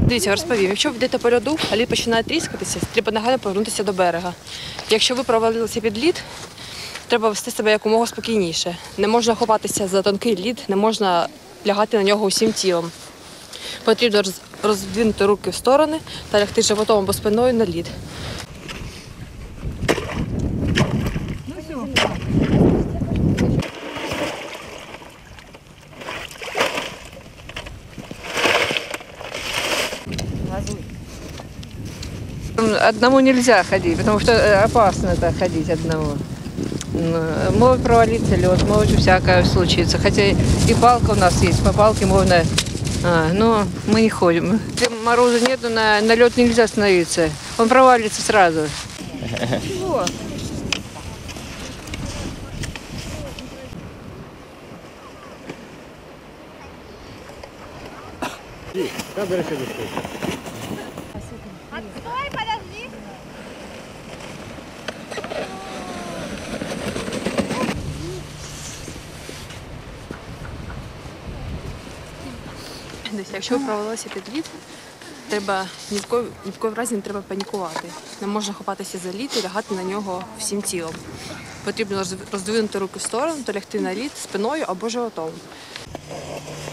Дивіться, розповім. Якщо ви йдете по льоду, а лід починає тріскатися, треба негайно повернутися до берега. Якщо ви провалилися під лід, треба вести себе якомога спокійніше. Не можна ховатися за тонкий лід, не можна лягати на нього усім тілом. Потрібно роздвинути руки в сторони та лягти животом або спиною на лід. Одному нельзя ходить, потому что опасно так ходить одному. Может провалиться лед, может всякое случиться. Хотя и палка у нас есть, по палке можно, но мы не ходим. Если мороза нету, на лед нельзя остановиться, он провалится сразу. Отстой, подожди. Якщо ви провалилися під лід, ні в коїм разі не треба панікувати. Не можна ховатися за лід і лягати на нього всім тілом. Потрібно роздвинути руки в сторону та лягти на лід спиною або животом.